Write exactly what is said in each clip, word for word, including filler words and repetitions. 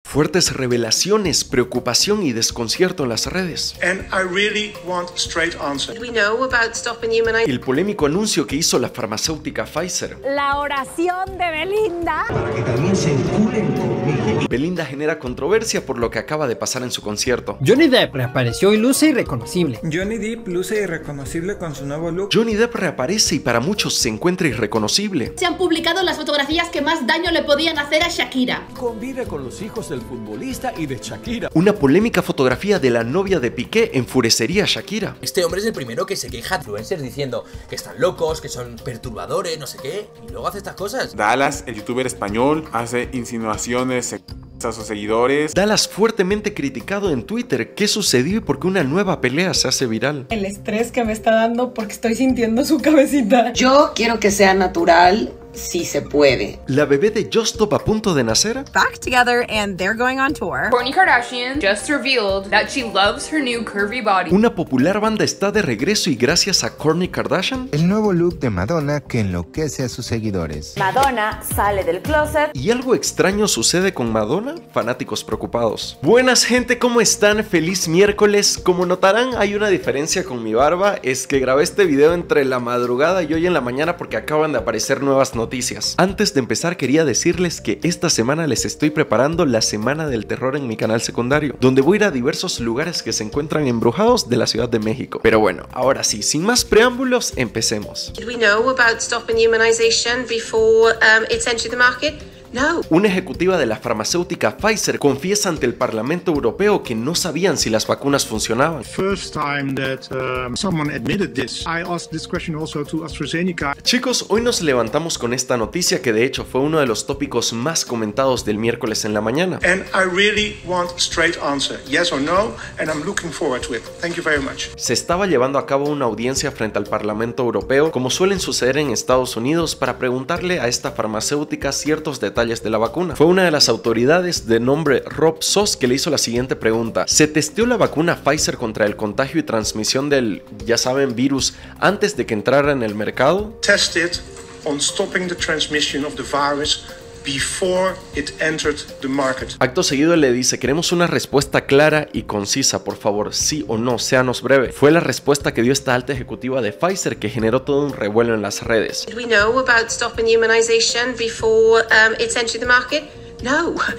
Fuertes revelaciones, preocupación y desconcierto en las redes. And I really want straight answer. We know about stopping humanization. El polémico anuncio que hizo la farmacéutica Pfizer. La oración de Belinda. Para que también se enculen conmigo. Belinda genera controversia por lo que acaba de pasar en su concierto. Johnny Depp reapareció y luce irreconocible. Johnny Depp luce irreconocible con su nuevo look. Johnny Depp reaparece y para muchos se encuentra irreconocible. Se han publicado las fotografías que más daño le podían hacer a Shakira. Convive con los hijos del futbolista y de Shakira. Una polémica fotografía de la novia de Piqué enfurecería a Shakira. Este hombre es el primero que se queja de influencers diciendo que están locos, que son perturbadores, no sé qué, y luego hace estas cosas. Dallas, el youtuber español, hace insinuaciones a sus seguidores. Dallas fuertemente criticado en Twitter. ¿Qué sucedió y por qué una nueva pelea se hace viral? El estrés que me está dando porque estoy sintiendo su cabecita. Yo quiero que sea natural. Si se puede. La bebé de Justop a punto de nacer. Back together and they're going on tour. Kourtney Kardashian just revealed that she loves her new curvy body. Una popular banda está de regreso y gracias a Kourtney Kardashian. El nuevo look de Madonna que enloquece a sus seguidores. Madonna sale del closet. ¿Y algo extraño sucede con Madonna? Fanáticos preocupados. Buenas gente, ¿cómo están? Feliz miércoles. Como notarán, hay una diferencia con mi barba. Es que grabé este video entre la madrugada y hoy en la mañana porque acaban de aparecer nuevas noticias. Noticias. Antes de empezar quería decirles que esta semana les estoy preparando la semana del terror en mi canal secundario, donde voy a ir a diversos lugares que se encuentran embrujados de la Ciudad de México. Pero bueno, ahora sí, sin más preámbulos, empecemos. Did we know about stopping humanization before um, it's entered the market? No. Una ejecutiva de la farmacéutica Pfizer confiesa ante el Parlamento Europeo que no sabían si las vacunas funcionaban. First time that um, someone admitted this. I asked this question also to AstraZeneca. Chicos, hoy nos levantamos con esta noticia que de hecho fue uno de los tópicos más comentados del miércoles en la mañana. And I really want straight answer, yes or no, and I'm looking forward to it. Thank you very much. Se estaba llevando a cabo una audiencia frente al Parlamento Europeo, como suelen suceder en Estados Unidos, para preguntarle a esta farmacéutica ciertos detalles de la vacuna. Fue una de las autoridades de nombre Rob Sos que le hizo la siguiente pregunta: ¿se testeó la vacuna Pfizer contra el contagio y transmisión del, ya saben, virus antes de que entrara en el mercado? Tested on stopping the transmission of the virus before it entered the market. Acto seguido le dice: queremos una respuesta clara y concisa, por favor, sí o no, séanos breve. Fue la respuesta que dio esta alta ejecutiva de Pfizer que generó todo un revuelo en las redes. Did we know about stopping humanization before um, it's entered the market? No. Uh,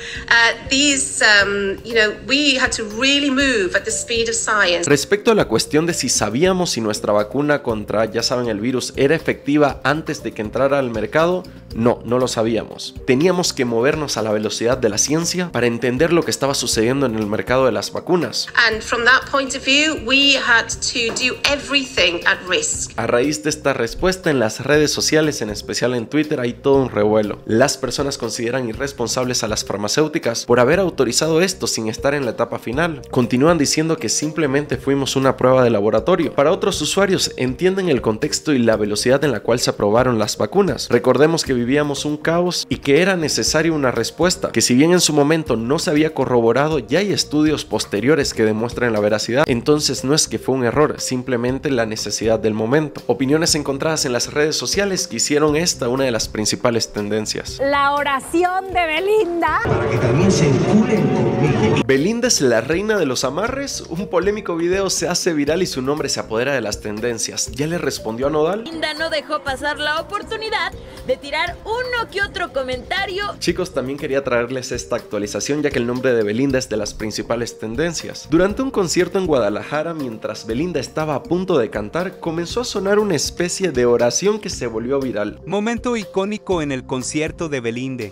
these, um, you know, we had to really move at the speed of science. Respecto a la cuestión de si sabíamos si nuestra vacuna contra, ya saben, el virus era efectiva antes de que entrara al mercado, no, no lo sabíamos. Teníamos que movernos a la velocidad de la ciencia para entender lo que estaba sucediendo en el mercado de las vacunas. And from that point of view, we had to do everything at risk. A raíz de esta respuesta en las redes sociales, en especial en Twitter, hay todo un revuelo. Las personas consideran irresponsables a las farmacéuticas por haber autorizado esto sin estar en la etapa final. Continúan diciendo que simplemente fuimos una prueba de laboratorio. Para otros usuarios entienden el contexto y la velocidad en la cual se aprobaron las vacunas. Recordemos que vivíamos un caos y que era necesaria una respuesta, que si bien en su momento no se había corroborado, ya hay estudios posteriores que demuestran la veracidad. Entonces no es que fue un error, simplemente la necesidad del momento. Opiniones encontradas en las redes sociales que hicieron esta una de las principales tendencias. La oración de Belinda. Para que también se enculen conmigo. ¿Belinda es la reina de los amarres? Un polémico video se hace viral y su nombre se apodera de las tendencias. ¿Ya le respondió a Nodal? Belinda no dejó pasar la oportunidad de tirar uno que otro comentario. Chicos, también quería traerles esta actualización ya que el nombre de Belinda es de las principales tendencias. Durante un concierto en Guadalajara, mientras Belinda estaba a punto de cantar, comenzó a sonar una especie de oración que se volvió viral. Momento icónico en el concierto de Belinda.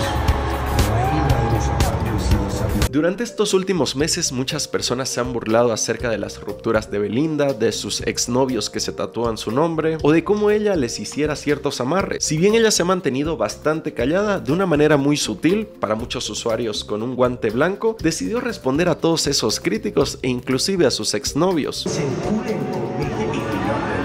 Durante estos últimos meses muchas personas se han burlado acerca de las rupturas de Belinda, de sus exnovios que se tatúan su nombre o de cómo ella les hiciera ciertos amarres. Si bien ella se ha mantenido bastante callada, de una manera muy sutil, para muchos usuarios con un guante blanco, decidió responder a todos esos críticos e inclusive a sus exnovios.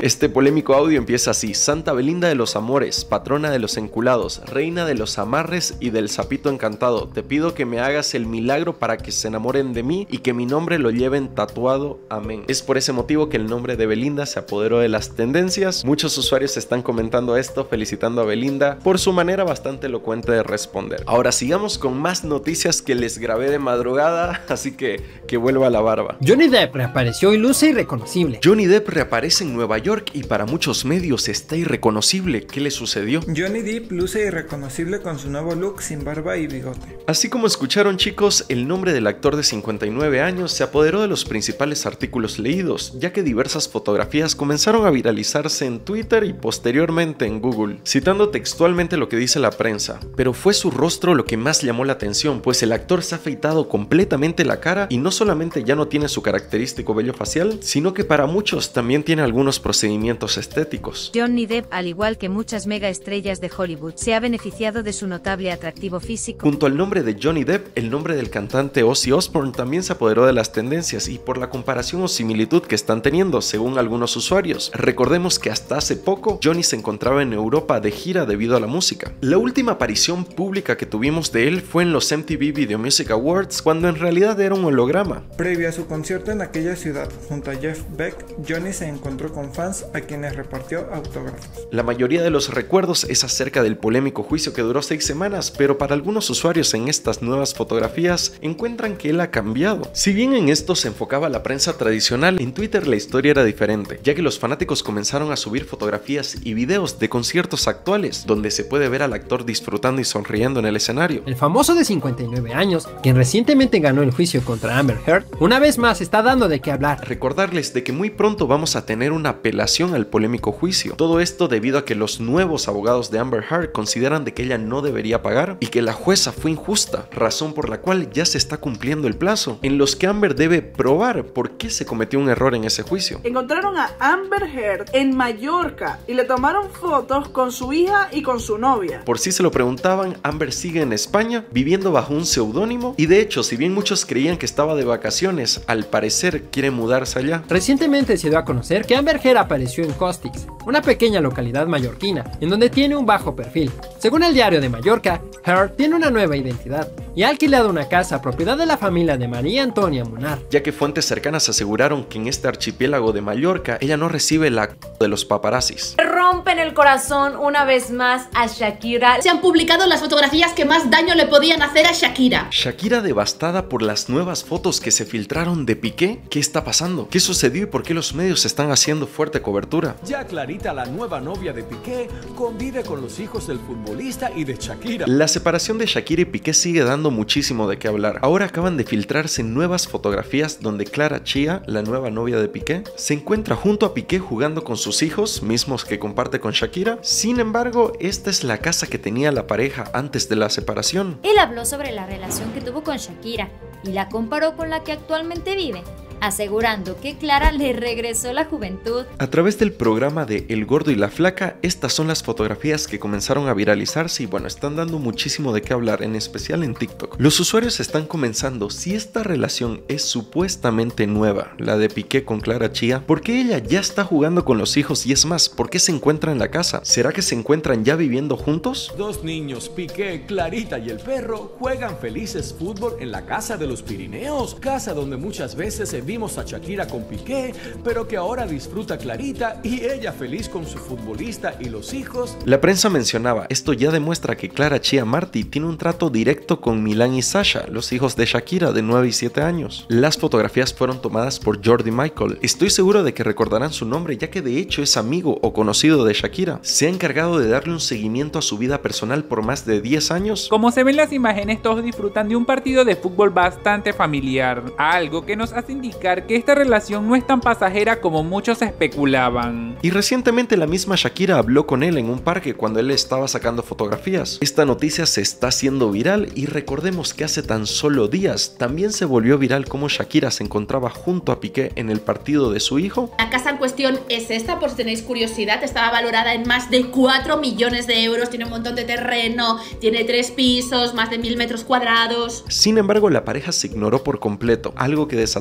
Este polémico audio empieza así: Santa Belinda de los amores, patrona de los enculados, reina de los amarres y del sapito encantado, te pido que me hagas el milagro para que se enamoren de mí y que mi nombre lo lleven tatuado, amén. Es por ese motivo que el nombre de Belinda se apoderó de las tendencias. Muchos usuarios están comentando esto, felicitando a Belinda por su manera bastante elocuente de responder. Ahora sigamos con más noticias que les grabé de madrugada, así que que vuelva la barba. Johnny Depp reapareció y luce irreconocible. Johnny Depp reaparece en Nueva York y para muchos medios está irreconocible. ¿Qué le sucedió? Johnny Depp luce irreconocible con su nuevo look sin barba y bigote. Así como escucharon, chicos, el nombre del actor de cincuenta y nueve años se apoderó de los principales artículos leídos, ya que diversas fotografías comenzaron a viralizarse en Twitter y posteriormente en Google. Citando textualmente lo que dice la prensa: pero fue su rostro lo que más llamó la atención, pues el actor se ha afeitado completamente la cara y no solamente ya no tiene su característico vello facial, sino que para muchos también tiene algunos procedimientos estéticos. Johnny Depp, al igual que muchas mega estrellas de Hollywood, se ha beneficiado de su notable atractivo físico. Junto al nombre de Johnny Depp, el nombre del cantante Ozzy Osbourne también se apoderó de las tendencias y por la comparación o similitud que están teniendo según algunos usuarios. Recordemos que hasta hace poco Johnny se encontraba en Europa de gira debido a la música. La última aparición pública que tuvimos de él fue en los M T V Video Music Awards, cuando en realidad era un holograma. Previo a su concierto en aquella ciudad, junto a Jeff Beck, Johnny se encontró con fans a quienes repartió autógrafos. La mayoría de los recuerdos es acerca del polémico juicio que duró seis semanas, pero para algunos usuarios en estas nuevas fotografías encuentran que él ha cambiado. Si bien en esto se enfocaba la prensa tradicional, en Twitter la historia era diferente, ya que los fanáticos comenzaron a subir fotografías y videos de conciertos actuales, donde se puede ver al actor disfrutando y sonriendo en el escenario. El famoso de cincuenta y nueve años, quien recientemente ganó el juicio contra Amber Heard, una vez más está dando de qué hablar. Recordarles de que muy pronto vamos a tener una apelación al polémico juicio. Todo esto debido a que los nuevos abogados de Amber Heard consideran de que ella no debería pagar y que la jueza fue injusta, razón por la cual ya se está cumpliendo el plazo, en los que Amber debe probar por qué se cometió un error en ese juicio. Encontraron a Amber Heard en Mallorca y le tomaron fotos con su hija y con su novia. Por si se lo preguntaban, Amber sigue en España, viviendo bajo un seudónimo, y de hecho, si bien muchos creían que estaba de vacaciones, al parecer quiere mudarse allá. Recientemente se dio a conocer que Amber Heard apareció en Costix, una pequeña localidad mallorquina, en donde tiene un bajo perfil. Según el Diario de Mallorca, Heard tiene una nueva identidad y ha alquilado una casa propiedad de la familia de María Antonia Munar, ya que fuentes cercanas aseguraron que en este archipiélago de Mallorca ella no recibe la c de los paparazzis. Rompen el corazón una vez más a Shakira. Se han publicado las fotografías que más daño le podían hacer a Shakira. Shakira devastada por las nuevas fotos que se filtraron de Piqué. ¿Qué está pasando? ¿Qué sucedió y por qué los medios están haciendo fuerte cobertura? Ya Clarita, la nueva novia de Piqué, convive con los hijos del futbolista y de Shakira. La separación de Shakira y Piqué sigue dando muchísimo de qué hablar. Ahora acaban de filtrarse nuevas fotografías donde Clara Chía, la nueva novia de Piqué, se encuentra junto a Piqué jugando con sus hijos, mismos que comparte con Shakira. Sin embargo, esta es la casa que tenía la pareja antes de la separación. Él habló sobre la relación que tuvo con Shakira y la comparó con la que actualmente vive, asegurando que Clara le regresó la juventud. A través del programa de El Gordo y la Flaca, estas son las fotografías que comenzaron a viralizarse y bueno, están dando muchísimo de qué hablar, en especial en TikTok. Los usuarios están comenzando si esta relación es supuestamente nueva, la de Piqué con Clara Chía, ¿por qué ella ya está jugando con los hijos? Y es más, ¿por qué se encuentra en la casa? ¿Será que se encuentran ya viviendo juntos? Dos niños, Piqué, Clarita y el perro, juegan felices fútbol en la casa de los Pirineos, casa donde muchas veces se vimos a Shakira con Piqué, pero que ahora disfruta Clarita y ella feliz con su futbolista y los hijos. La prensa mencionaba, esto ya demuestra que Clara Chía Martí tiene un trato directo con Milán y Sasha, los hijos de Shakira de nueve y siete años. Las fotografías fueron tomadas por Jordi Michael. Estoy seguro de que recordarán su nombre, ya que de hecho es amigo o conocido de Shakira. Se ha encargado de darle un seguimiento a su vida personal por más de diez años. Como se ven en las imágenes, todos disfrutan de un partido de fútbol bastante familiar, algo que nos hace indicar que esta relación no es tan pasajera como muchos especulaban. Y recientemente la misma Shakira habló con él en un parque cuando él estaba sacando fotografías. Esta noticia se está haciendo viral y recordemos que hace tan solo días también se volvió viral cómo Shakira se encontraba junto a Piqué en el partido de su hijo. La casa en cuestión es esta, por si tenéis curiosidad, estaba valorada en más de cuatro millones de euros, tiene un montón de terreno, tiene tres pisos, más de mil metros cuadrados. Sin embargo, la pareja se ignoró por completo, algo que desató fuerte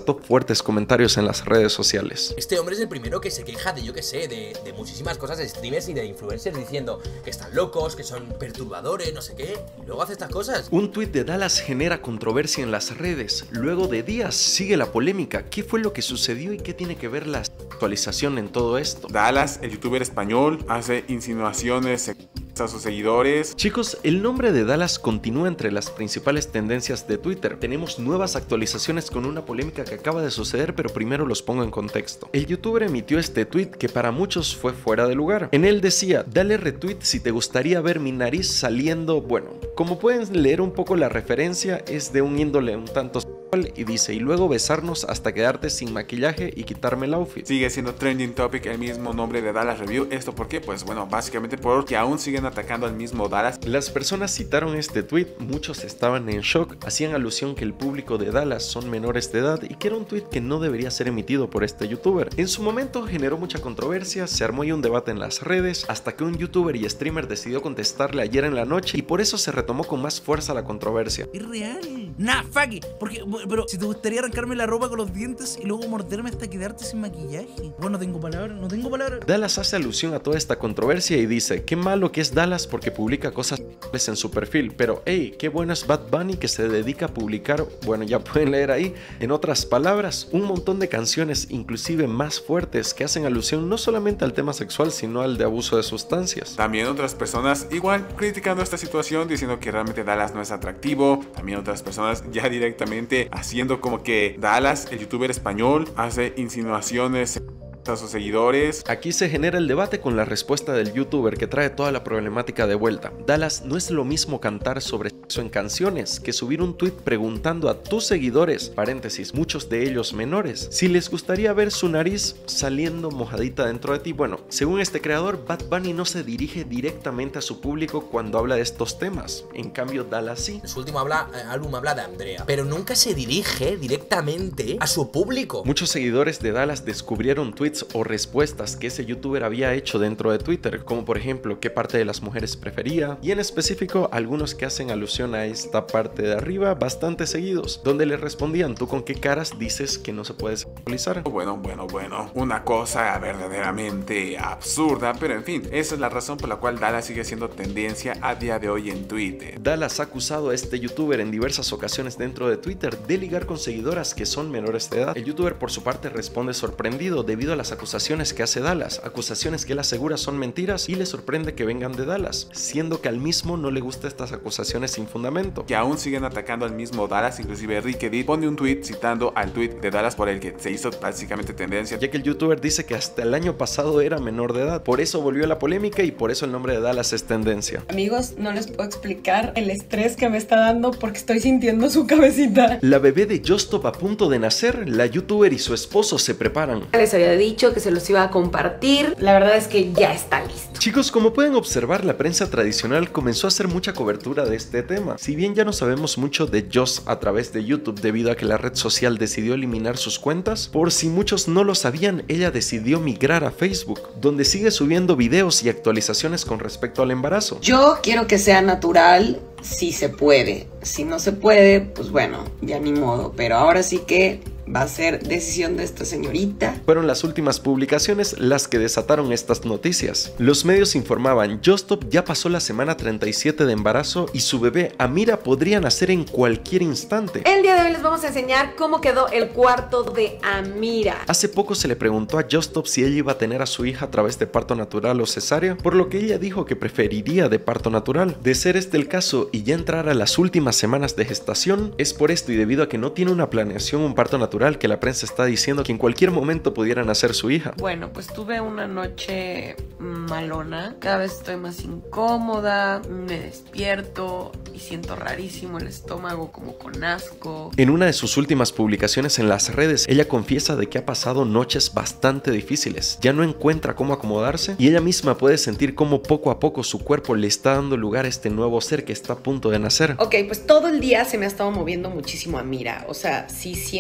fuertes comentarios en las redes sociales. Este hombre es el primero que se queja de, yo que sé, de, de muchísimas cosas de streamers y de influencers diciendo que están locos, que son perturbadores, no sé qué, y luego hace estas cosas. Un tuit de Dallas genera controversia en las redes. Luego de días sigue la polémica. ¿Qué fue lo que sucedió y qué tiene que ver la actualización en todo esto? Dallas, el youtuber español, hace insinuaciones a sus seguidores. Chicos, el nombre de Dallas continúa entre las principales tendencias de Twitter. Tenemos nuevas actualizaciones con una polémica que acaba de suceder, pero primero los pongo en contexto. El youtuber emitió este tweet que para muchos fue fuera de lugar. En él decía: dale retweet si te gustaría ver mi nariz saliendo. Bueno, como pueden leer un poco la referencia, es de un índole un tanto y dice: y luego besarnos hasta quedarte sin maquillaje y quitarme el outfit. Sigue siendo trending topic el mismo nombre de Dallas Review. ¿Esto por qué? Pues bueno, básicamente porque aún siguen atacando al mismo Dallas. Las personas citaron este tweet, muchos estaban en shock, hacían alusión que el público de Dallas son menores de edad y que era un tweet que no debería ser emitido por este youtuber. En su momento generó mucha controversia, se armó ya un debate en las redes, hasta que un youtuber y streamer decidió contestarle ayer en la noche y por eso se retomó con más fuerza la controversia. Es real. Nah, fuck it. Porque, pero si te gustaría arrancarme la ropa con los dientes y luego morderme hasta quedarte sin maquillaje. Bueno, no tengo palabras, no tengo palabras. Dallas hace alusión a toda esta controversia y dice: qué malo que es Dallas porque publica cosas en su perfil, pero hey, qué bueno es Bad Bunny que se dedica a publicar, bueno, ya pueden leer ahí, en otras palabras, un montón de canciones, inclusive más fuertes, que hacen alusión no solamente al tema sexual, sino al de abuso de sustancias. También otras personas igual criticando esta situación, diciendo que realmente Dallas no es atractivo. También otras personas ya directamente haciendo como que Dallas, el youtuber español, hace insinuaciones a sus seguidores. Aquí se genera el debate con la respuesta del youtuber que trae toda la problemática de vuelta. Dallas, no es lo mismo cantar sobre sexo en canciones que subir un tweet preguntando a tus seguidores, paréntesis, muchos de ellos menores, si les gustaría ver su nariz saliendo mojadita dentro de ti. Bueno, según este creador, Bad Bunny no se dirige directamente a su público cuando habla de estos temas. En cambio, Dallas sí. En su último habla, eh, álbum habla de Andrea, pero nunca se dirige directamente a su público. Muchos seguidores de Dallas descubrieron tweets o respuestas que ese youtuber había hecho dentro de Twitter, como por ejemplo qué parte de las mujeres prefería, y en específico algunos que hacen alusión a esta parte de arriba bastante seguidos, donde le respondían: ¿tú con qué caras dices que no se puede sexualizar? Bueno, bueno, bueno, una cosa verdaderamente absurda, pero en fin, esa es la razón por la cual Dallas sigue siendo tendencia a día de hoy en Twitter. Dallas ha acusado a este youtuber en diversas ocasiones dentro de Twitter de ligar con seguidoras que son menores de edad. El youtuber por su parte responde sorprendido debido a las acusaciones que hace Dallas, acusaciones que él asegura son mentiras y le sorprende que vengan de Dallas, siendo que al mismo no le gustan estas acusaciones sin fundamento. Que aún siguen atacando al mismo Dallas, inclusive Rick Edit pone un tweet citando al tweet de Dallas por el que se hizo básicamente tendencia, ya que el youtuber dice que hasta el año pasado era menor de edad, por eso volvió la polémica y por eso el nombre de Dallas es tendencia. Amigos, no les puedo explicar el estrés que me está dando porque estoy sintiendo su cabecita. La bebé de Justop a punto de nacer, la youtuber y su esposo se preparan. Les había dicho que se los iba a compartir. La verdad es que ya está listo. Chicos, como pueden observar, la prensa tradicional comenzó a hacer mucha cobertura de este tema. Si bien ya no sabemos mucho de Joss a través de YouTube debido a que la red social decidió eliminar sus cuentas, por si muchos no lo sabían, ella decidió migrar a Facebook, donde sigue subiendo videos y actualizaciones con respecto al embarazo. Yo quiero que sea natural, si se puede. Si no se puede, pues bueno, ya ni modo. Pero ahora sí que va a ser decisión de esta señorita. Fueron las últimas publicaciones las que desataron estas noticias. Los medios informaban: Justop ya pasó la semana treinta y siete de embarazo y su bebé Amira podría nacer en cualquier instante. El día de hoy les vamos a enseñar cómo quedó el cuarto de Amira. Hace poco se le preguntó a Justop si ella iba a tener a su hija a través de parto natural o cesárea, por lo que ella dijo que preferiría de parto natural. De ser este el caso y ya entrar a las últimas semanas de gestación, es por esto y debido a que no tiene una planeación un parto natural que la prensa está diciendo que en cualquier momento pudiera nacer su hija. Bueno, pues tuve una noche malona, cada vez estoy más incómoda, me despierto y siento rarísimo el estómago como con asco. En una de sus últimas publicaciones en las redes, ella confiesa de que ha pasado noches bastante difíciles, ya no encuentra cómo acomodarse y ella misma puede sentir cómo poco a poco su cuerpo le está dando lugar a este nuevo ser que está a punto de nacer. Ok, pues todo el día se me ha estado moviendo muchísimo Amira, o sea, sí siento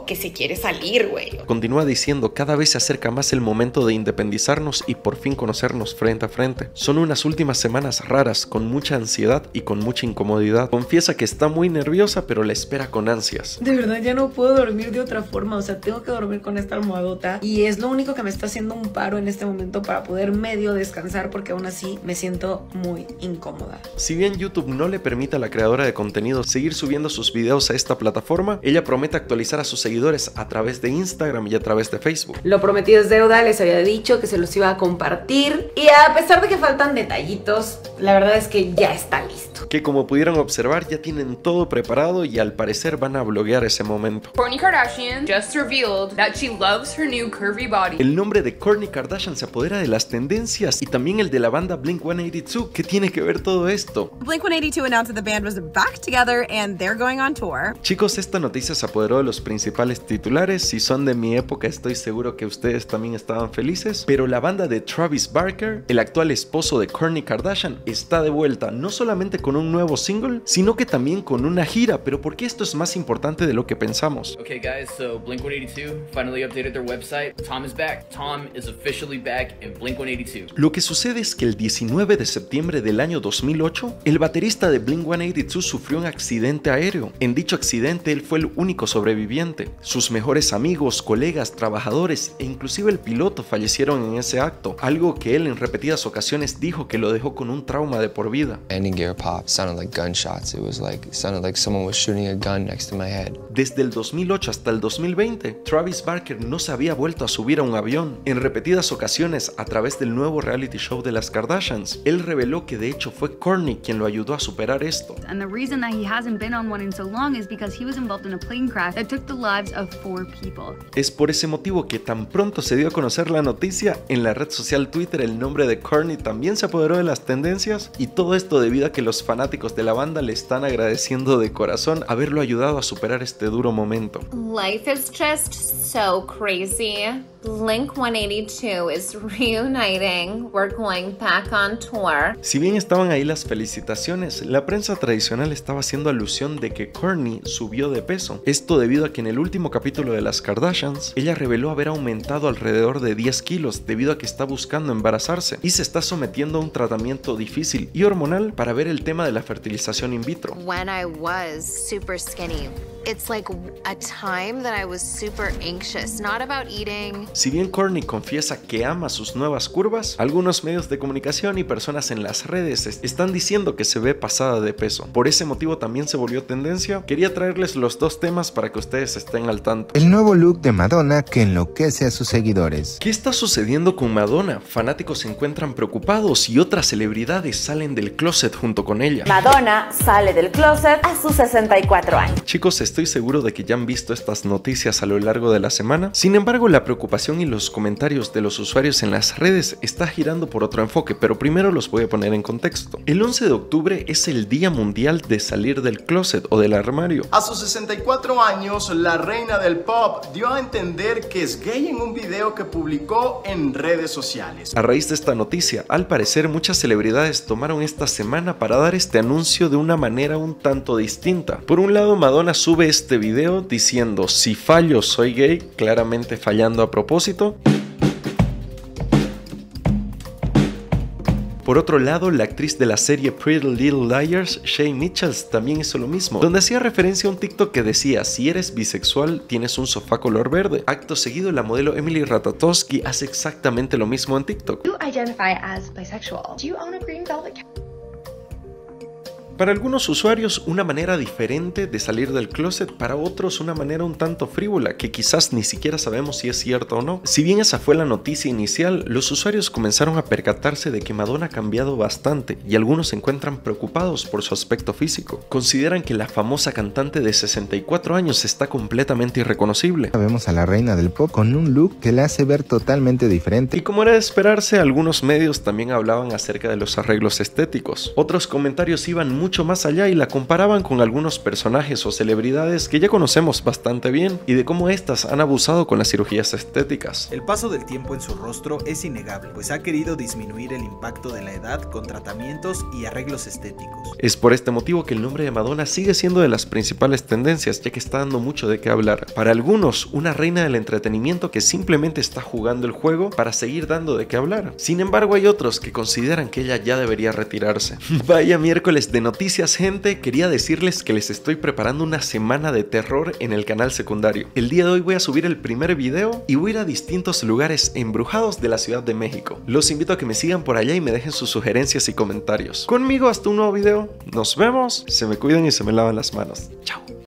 dijo que se quiere salir, güey. Continúa diciendo, cada vez se acerca más el momento de independizarnos y por fin conocernos frente a frente. Son unas últimas semanas raras, con mucha ansiedad y con mucha incomodidad. Confiesa que está muy nerviosa, pero la espera con ansias. De verdad ya no puedo dormir de otra forma, o sea, tengo que dormir con esta almohadota y es lo único que me está haciendo un paro en este momento para poder medio descansar, porque aún así me siento muy incómoda. Si bien YouTube no le permite a la creadora de contenido seguir subiendo sus videos a esta plataforma, ella promete actualizar a sus seguidores a través de Instagram y a través de Facebook. Lo prometido es deuda, les había dicho que se los iba a compartir y a pesar de que faltan detallitos, la verdad es que ya está listo. Que como pudieron observar ya tienen todo preparado y al parecer van a bloguear ese momento. Kourtney Kardashian just revealed that she loves her new curvy body. El nombre de Kourtney Kardashian se apodera de las tendencias y también el de la banda Blink ciento ochenta y dos. ¿Qué tiene que ver todo esto? Blink ciento ochenta y dos announced that the band was back together and they're going on tour. Chicos, esta noticia se apoderó de los principales titulares. Si son de mi época, estoy seguro que ustedes también estaban felices. Pero la banda de Travis Barker, el actual esposo de Kourtney Kardashian, está de vuelta, no solamente con un nuevo single, sino que también con una gira. Pero ¿por qué esto es más importante de lo que pensamos? Okay guys, so Blink ciento ochenta y dos finally updated their website. Tom is back. Tom is officially back in Blink ciento ochenta y dos. Lo que sucede es que el diecinueve de septiembre del año dos mil ocho, el baterista de Blink ciento ochenta y dos sufrió un accidente aéreo. En dicho accidente, él fue el único sobreviviente. Sus mejores amigos, colegas, trabajadores e inclusive el piloto fallecieron en ese acto, algo que él en repetidas ocasiones dijo que lo dejó con un trauma de por vida. Landing gear pop sounded like gunshots. It was like it sounded like someone was shooting a gun next to my head. Desde el dos mil ocho hasta el dos mil veinte, Travis Barker no se había vuelto a subir a un avión. En repetidas ocasiones, a través del nuevo reality show de las Kardashians, él reveló que de hecho fue Kourtney quien lo ayudó a superar esto. And the reason that he hasn't been on one in so long is because he was involved in a plane crash that took the lives of four people. Es por ese motivo que tan pronto se dio a conocer la noticia, en la red social Twitter el nombre de Kourtney también se apoderó de las tendencias, y todo esto debido a que los fanáticos de la banda le están agradeciendo de corazón haberlo ayudado a superar este duro momento. Life is just so crazy. Blink ciento ochenta y dos is reuniting. We're going back on tour. Si bien estaban ahí las felicitaciones, la prensa tradicional estaba haciendo alusión de que Kourtney subió de peso. Esto debido a que en el último capítulo de las Kardashians, ella reveló haber aumentado alrededor de diez kilos debido a que está buscando embarazarse y se está sometiendo a un tratamiento difícil y hormonal para ver el tema de la fertilización in vitro. When I was super skinny, it's like a time that I was super anxious, not about eating. Si bien Kourtney confiesa que ama sus nuevas curvas, algunos medios de comunicación y personas en las redes están diciendo que se ve pasada de peso. Por ese motivo también se volvió tendencia. Quería traerles los dos temas para que ustedes estén al tanto. El nuevo look de Madonna que enloquece a sus seguidores. ¿Qué está sucediendo con Madonna? Fanáticos se encuentran preocupados y otras celebridades salen del closet junto con ella. Madonna sale del closet a sus sesenta y cuatro años. Chicos, estoy seguro de que ya han visto estas noticias a lo largo de la semana. Sin embargo, la preocupación y los comentarios de los usuarios en las redes está girando por otro enfoque, pero primero los voy a poner en contexto. El once de octubre es el Día Mundial de Salir del Closet o del armario. A sus sesenta y cuatro años, la reina del pop dio a entender que es gay en un video que publicó en redes sociales. A raíz de esta noticia, al parecer muchas celebridades tomaron esta semana para dar este anuncio de una manera un tanto distinta. Por un lado, Madonna sube este video diciendo: si fallo soy gay, claramente fallando a propósito. Por otro lado, la actriz de la serie Pretty Little Liars, Shay Mitchells, también hizo lo mismo, donde hacía referencia a un TikTok que decía: si eres bisexual, tienes un sofá color verde. Acto seguido, la modelo Emily Ratajkowski hace exactamente lo mismo en TikTok. You identify as bisexual. Do you own a green velvet cat? Para algunos usuarios una manera diferente de salir del closet, para otros una manera un tanto frívola, que quizás ni siquiera sabemos si es cierto o no. Si bien esa fue la noticia inicial, los usuarios comenzaron a percatarse de que Madonna ha cambiado bastante y algunos se encuentran preocupados por su aspecto físico. Consideran que la famosa cantante de sesenta y cuatro años está completamente irreconocible. Vemos a la reina del pop con un look que la hace ver totalmente diferente. Y como era de esperarse, algunos medios también hablaban acerca de los arreglos estéticos. Otros comentarios iban mucho mucho más allá y la comparaban con algunos personajes o celebridades que ya conocemos bastante bien y de cómo estas han abusado con las cirugías estéticas. El paso del tiempo en su rostro es innegable, pues ha querido disminuir el impacto de la edad con tratamientos y arreglos estéticos. Es por este motivo que el nombre de Madonna sigue siendo de las principales tendencias, ya que está dando mucho de qué hablar. Para algunos, una reina del entretenimiento que simplemente está jugando el juego para seguir dando de qué hablar. Sin embargo, hay otros que consideran que ella ya debería retirarse. Vaya miércoles de noticias, gente. Quería decirles que les estoy preparando una semana de terror en el canal secundario. El día de hoy voy a subir el primer video y voy a ir a distintos lugares embrujados de la Ciudad de México. Los invito a que me sigan por allá y me dejen sus sugerencias y comentarios. Conmigo hasta un nuevo video. Nos vemos, se me cuidan y se me lavan las manos. Chao.